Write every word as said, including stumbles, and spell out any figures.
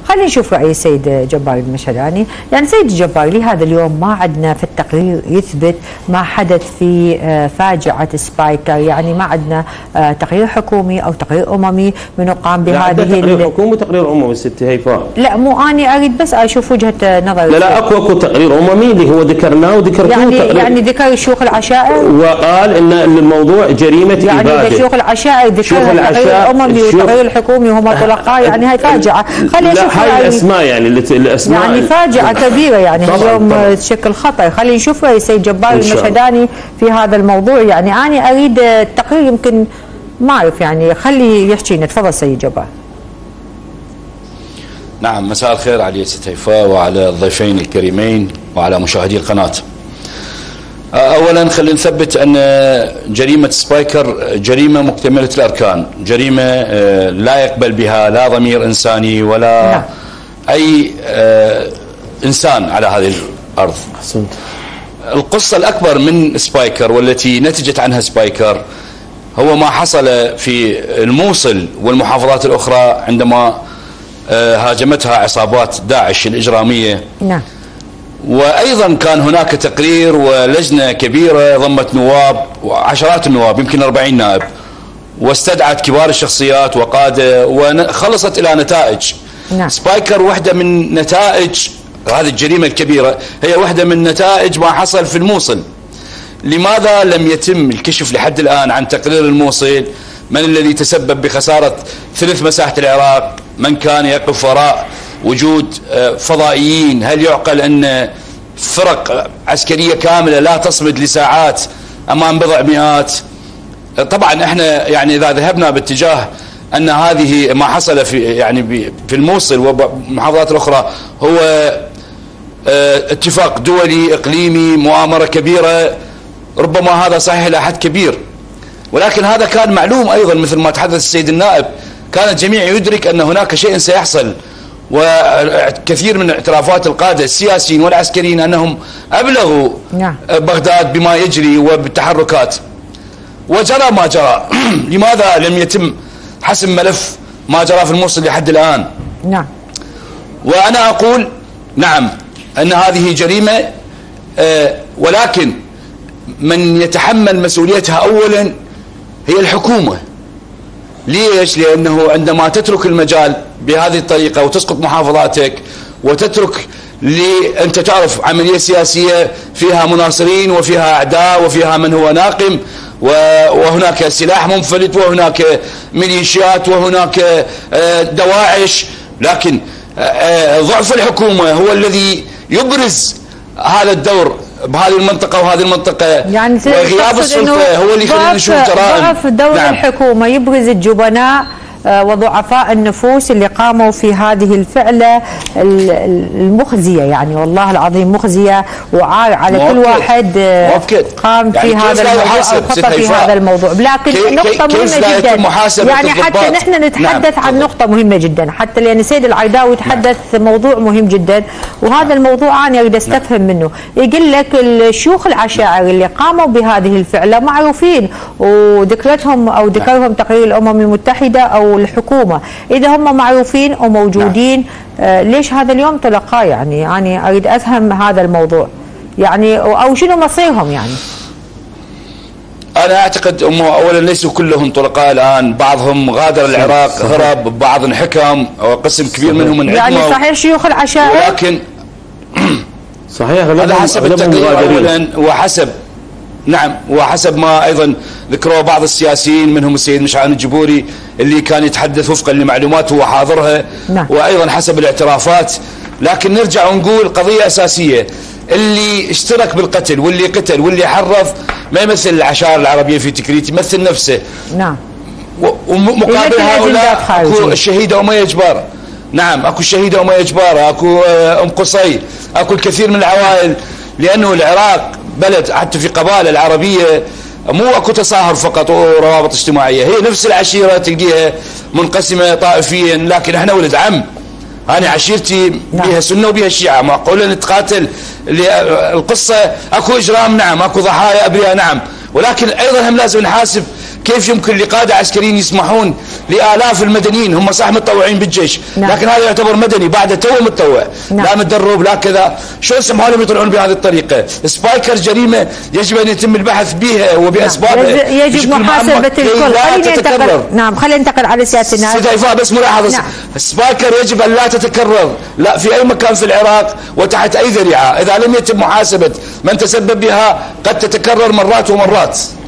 خلينا نشوف رأي السيد جبار المشهداني. يعني سيد جبار، لهذا اليوم ما عندنا في التقرير يثبت ما حدث في فاجعة سبايكر، يعني ما عندنا تقرير حكومي أو تقرير أممي من قام بهذه. لا تقرير حكومي وتقرير أممي ست هيفاء. لا مو أنا أريد بس أشوف وجهة نظر. لا لا اكو اكو تقرير أممي اللي هو ذكرناه وذكرتوه. يعني تقرير يعني ذكر شيوخ العشائر وقال إن الموضوع جريمة يعني إبادة. يعني شيوخ العشائر ذكر التقرير الأممي والتقرير الحكومي وهم طلقاء، يعني هاي فاجعة. خلينا نشوف هاي الاسماء يعني الاسماء يعني فاجعه كبيره، يعني اليوم تشكل خطر. خلينا نشوف راي السيد جبار المشهداني في هذا الموضوع. يعني انا اريد التقرير، يمكن ما اعرف، يعني خلي يحكينا. تفضل سيد جبار. نعم، مساء الخير علي ست هيفاء وعلى الضيفين الكريمين وعلى مشاهدي القناه. اولا خلينا نثبت ان جريمه سبايكر جريمه مكتمله الاركان، جريمه لا يقبل بها لا ضمير انساني ولا نعم. اي انسان على هذه الارض. أحسنت. القصه الاكبر من سبايكر والتي نتجت عنها سبايكر هو ما حصل في الموصل والمحافظات الاخرى عندما هاجمتها عصابات داعش الاجراميه. نعم. وايضا كان هناك تقرير ولجنه كبيره ضمت نواب وعشرات النواب، يمكن أربعين نائب، واستدعت كبار الشخصيات وقاده وخلصت الى نتائج. نعم. سبايكر واحده من نتائج هذه الجريمه الكبيره، هي واحده من نتائج ما حصل في الموصل. لماذا لم يتم الكشف لحد الان عن تقرير الموصل؟ من الذي تسبب بخساره ثلث مساحه العراق؟ من كان يقف وراء وجود فضائيين؟ هل يعقل ان فرق عسكريه كامله لا تصمد لساعات امام بضع مئات؟ طبعا احنا يعني اذا ذهبنا باتجاه ان هذه ما حصل في يعني في الموصل والمحافظات الاخرى هو اتفاق دولي اقليمي، مؤامره كبيره، ربما هذا صحيح الى حد كبير، ولكن هذا كان معلوم ايضا مثل ما تحدث السيد النائب. كان الجميع يدرك ان هناك شيء سيحصل، وكثير من اعترافات القاده السياسيين والعسكريين انهم ابلغوا بغداد بما يجري وبالتحركات، وجرى ما جرى. لماذا لم يتم حسم ملف ما جرى في الموصل لحد الان؟ نعم. وانا اقول نعم ان هذه جريمه، ولكن من يتحمل مسؤوليتها اولا هي الحكومه. ليش؟ لانه عندما تترك المجال بهذه الطريقه وتسقط محافظاتك وتترك لي انت تعرف عمليه سياسيه فيها مناصرين وفيها اعداء وفيها من هو ناقم، وهناك سلاح منفلت وهناك ميليشيات وهناك دواعش، لكن ضعف الحكومه هو الذي يبرز هذا الدور بهذه المنطقه وهذه المنطقه، يعني وغياب السلطه هو اللي يخلينا نشوف جرائم. ضعف دور نعم. الحكومه يبرز الجبناء وضعفاء النفوس اللي قاموا في هذه الفعلة المخزية، يعني والله العظيم مخزية وعار على كل واحد قام في يعني هذا الموضوع أو خطأ في هذا الموضوع. لكن نقطة مهمة جدا، يعني حتى نحن نتحدث نعم. عن نقطة مهمة جدا، حتى لأن سيد العيداوي تحدث نعم. موضوع مهم جدا، وهذا الموضوع أنا أريد أستفهم نعم. منه. يقول لك الشيوخ العشائر اللي قاموا بهذه الفعلة معروفين وذكرتهم أو ذكرهم نعم. تقرير الأمم المتحدة أو الحكومة، إذا هم معروفين وموجودين نعم. آه ليش هذا اليوم طلقاء؟ يعني يعني أريد أفهم هذا الموضوع، يعني أو شنو مصيرهم؟ يعني أنا أعتقد أنه أولا ليسوا كلهم طلقاء الآن، بعضهم غادر العراق هرب، بعض انحكم، وقسم كبير منهم انعدموا. يعني صحيح شيوخ العشائر، ولكن صحيح هذا حسب التقرير أولا وحسب نعم وحسب ما ايضا ذكروا بعض السياسيين منهم السيد مشعان الجبوري اللي كان يتحدث وفقا لمعلومات هو حاضرها نعم. وايضا حسب الاعترافات. لكن نرجع ونقول قضيه اساسيه، اللي اشترك بالقتل واللي قتل واللي حرض ما يمثل العشائر العربيه في تكريت، يمثل نفسه نعم. ومقابل هؤلاء اكو الشهيده أمية جبار، نعم اكو الشهيده أمية جبار، اكو ام قصي، اكو الكثير من العوائل، لانه العراق بلد حتى في قبائل العربيه مو اكو تصاهر فقط وروابط اجتماعيه، هي نفس العشيره تلقيها منقسمه طائفيا، لكن احنا ولد عم. انا عشيرتي بها سنه وبها شيعه، معقوله نتقاتل؟ القصه اكو اجرام نعم، اكو ضحايا ابرياء نعم، ولكن ايضا هم لازم نحاسب كيف يمكن لقادة عسكريين يسمحون لآلاف المدنيين هم صح متطوعين بالجيش نعم. لكن هذا يعتبر مدني بعد تو متطوع نعم. لا متدرب لا كذا، شو سمحوا لهم يطلعون بهذه الطريقة؟ سبايكر جريمة يجب أن يتم البحث بها وبأسبابها نعم. يجب محاسبة الكل. خلينا ننتقل نعم خلينا ننتقل على سياسة النائب. سيدة إيفاء بس ملاحظة نعم. سبايكر يجب أن لا تتكرر لا في أي مكان في العراق وتحت أي ذريعة، إذا لم يتم محاسبة من تسبب بها قد تتكرر مرات ومرات.